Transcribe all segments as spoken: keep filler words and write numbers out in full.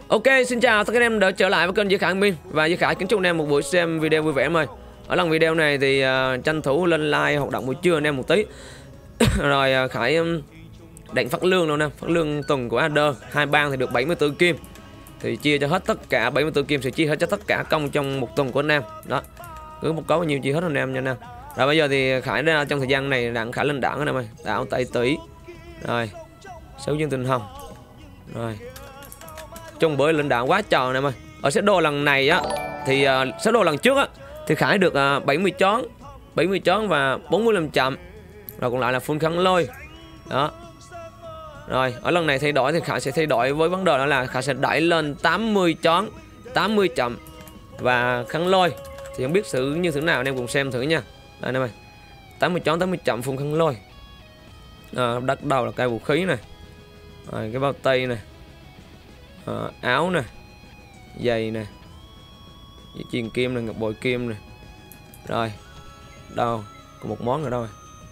Ok, xin chào tất cả anh em đã trở lại với kênh Duy Khải Admin. Và Duy Khải kính chúc anh em một buổi xem video vui vẻ em ơi. Ở lần video này thì uh, tranh thủ lên like hoạt động buổi trưa anh em một tí. Rồi uh, Khải um, định phát lương luôn nè, phát lương tuần của Adder hai bang thì được bảy mươi tư kim. Thì chia cho hết tất cả bảy mươi tư kim, sẽ chia hết cho tất cả công trong một tuần của anh em. Đó. Cứ một có bao nhiêu chia hết anh em nha anh em. Rồi bây giờ thì Khải ra trong thời gian này đặng Khải lên đảng anh em ơi. Đảo Tây Tỷ. Rồi. Sáu dương tinh hồng. Rồi. Chung bữa lên đảo quá trời nè em ơi. Ở set đồ lần này á thì uh, set đồ lần trước á thì Khải được uh, bảy mươi chón, bảy mươi chón và bốn mươi lăm chậm. Rồi còn lại là full khăn lôi. Đó. Rồi, ở lần này thay đổi thì Khải sẽ thay đổi với vấn đề đó là Khải sẽ đẩy lên tám mươi chón, tám mươi chậm và khăn lôi. Thì không biết xử như thế nào anh em cùng xem thử nha. Đây nè ơi. tám mươi chón, tám mươi chậm full khăn lôi. À, bắt đầu là cây vũ khí này. Rồi, cái bao tay này. À, áo nè, giày nè, dây chuyền kim này, ngọc bội kim này. Rồi, đâu còn một món nữa đâu rồi.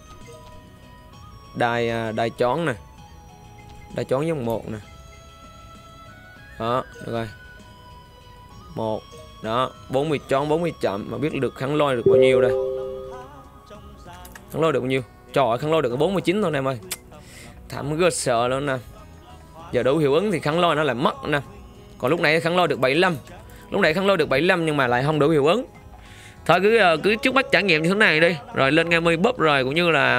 Đai đai chón nè, đai chón giống một nè. Đó, được rồi. Một, đó, bốn mươi chón, bốn mươi chậm mà biết được kháng lôi được bao nhiêu đây. Kháng lôi được bao nhiêu? Trời ơi, kháng lôi được bốn mươi chín thôi em ơi. Thảm gớt sợ luôn nè. Giờ đủ hiệu ứng thì kháng lôi nó lại mất nè. Còn lúc nãy kháng lôi được bảy mươi lăm. Lúc nãy kháng lôi được bảy mươi lăm nhưng mà lại không đủ hiệu ứng. Thôi cứ cứ trước mắt trải nghiệm như thế này đi. Rồi lên ngay mươi búp rồi cũng như là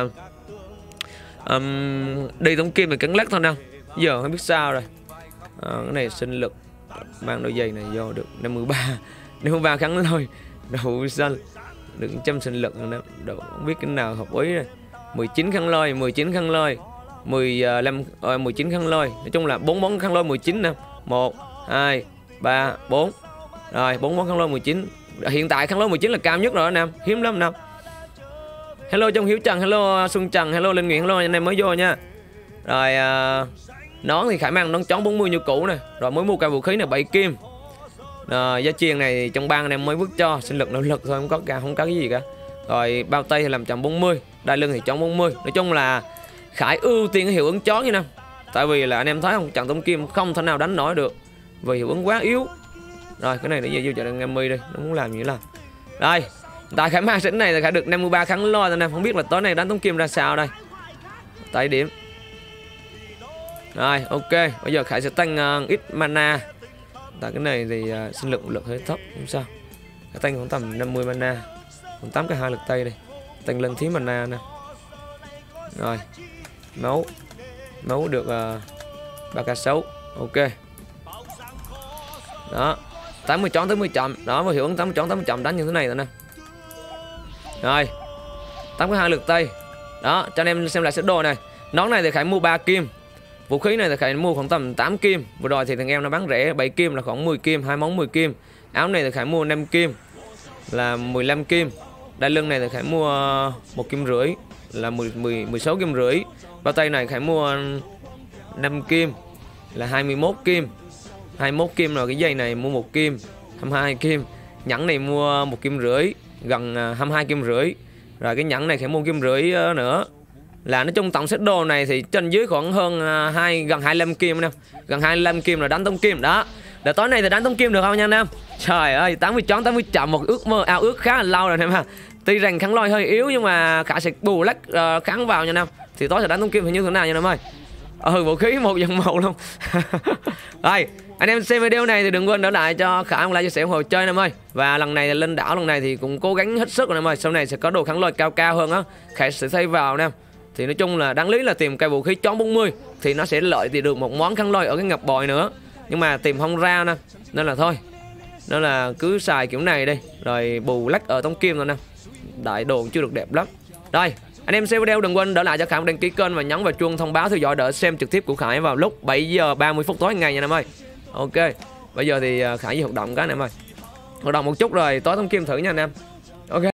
um, đi tống kim thì cắn lắc thôi nè. Giờ không biết sao rồi. À, cái này sinh lực mang đôi giày này vô được năm mươi ba. năm mươi ba kháng lôi. Đủ xanh. Được một trăm sinh lực nữa. Đủ không biết cái nào hợp ý rồi. mười chín kháng lôi, mười chín kháng lôi. mười lăm uh, mười chín khăn lôi. Nói chung là bốn món khăn lôi mười chín nè. một hai ba bốn. Rồi bốn món khăn lôi mười chín. Hiện tại khăn lôi mười chín là cao nhất rồi anh em, hiếm lắm nè. Hello trong Hiếu Trần, hello Xuân Trần, hello Linh Nguyễn, hello anh em mới vô nha. Rồi uh, nón thì Khải mang nón chón bốn mươi như cũ nè. Rồi mới mua cây vũ khí này bảy kim. Uh, giá chiên này trong bang anh em mới vứt cho, sinh lực nỗ lực thôi, không có cả không có cái gì cả. Rồi bao tay thì làm chậm bốn mươi, đai lưng thì chón bốn mươi. Nói chung là Khải ưu tiên cái hiệu ứng chón như nè. Tại vì là anh em thấy không, trận tống kim không thể nào đánh nổi được vì hiệu ứng quá yếu. Rồi cái này để về vô chợ năm mươi đi, nó muốn làm gì làm. Đây, tại Khải mang sỉnh này thì Khải được năm mươi ba kháng lôi anh em, không biết là tối nay đánh tống kim ra sao đây. Tại điểm. Rồi, ok, bây giờ Khải sẽ tăng uh, ít mana. Tại cái này thì uh, sinh lực lực hơi thấp, không sao. Khải tăng khoảng tầm năm mươi mana. Còn tám cái hai lực tay đi. Tăng lên thiếu mana nè. Rồi máu máu được ba k sáu. Ok đó, tám mươi chón tới mười chậm đó, mà hiệu ứng tám mươi chón tám mươi chậm đánh như thế này rồi nè. Rồi tám cái hai lượt tay đó, cho anh em xem lại set đồ này. Nón này thì Khải mua ba kim, vũ khí này thì Khải mua khoảng tầm tám kim. Vừa rồi thì thằng em nó bán rẻ bảy kim là khoảng mười kim, hai món mười kim. Áo này thì Khải mua năm kim là mười lăm kim. Đai lưng này thì Khải mua một kim rưỡi là mười, mười, mười sáu kim rưỡi. Bao tay này Khải mua năm kim là hai mươi mốt kim, hai mươi mốt kim. Rồi cái dây này mua một kim, hai mươi hai kim. Nhẫn này mua một kim rưỡi, gần hai mươi hai kim rưỡi. Rồi cái nhẫn này Khải mua kim rưỡi nữa. Là nói chung tổng set đồ này thì trên dưới khoảng hơn hai gần hai mươi lăm kim anh em. Gần hai mươi lăm kim là đánh tống kim đó. Để tối nay thì đánh tống kim được không nha anh em? Trời ơi, tám mươi chón tám mươi chậm, một ước mơ ao ước khá là lâu rồi anh em ha. Tuy rằng kháng lôi hơi yếu nhưng mà Khải sẽ bù lách uh, kháng vào nha anh em. Thì tối sẽ đánh tống kim thì như thế nào nha anh em ơi. Ừ, vũ khí một dần một luôn. Rồi, anh em xem video này thì đừng quên đỡ lại cho Khải một like chia sẻ ủng hộ chơi anh em ơi. Và lần này lên đảo lần này thì cũng cố gắng hết sức anh em ơi. Sau này sẽ có đồ kháng lôi cao cao hơn á, Khải sẽ thay vào anh em. Thì nói chung là đáng lý là tìm cây vũ khí chón bốn mươi thì nó sẽ lợi thì được một món kháng lôi ở cái ngọc bội nữa. Nhưng mà tìm không ra nè, nên là thôi. Nên là cứ xài kiểu này đi, rồi bù lách ở tống kim rồi nè. Đại đồ chưa được đẹp lắm. Rồi, anh em xem video đừng quên đỡ lại cho Khải đăng ký kênh và nhấn vào chuông thông báo theo dõi đỡ xem trực tiếp của Khải vào lúc bảy giờ ba mươi phút tối ngày nha anh em ơi. Ok, bây giờ thì Khải đi hoạt động cái anh em ơi. Hoạt động một chút rồi tối tống kim thử nha anh em. Ok.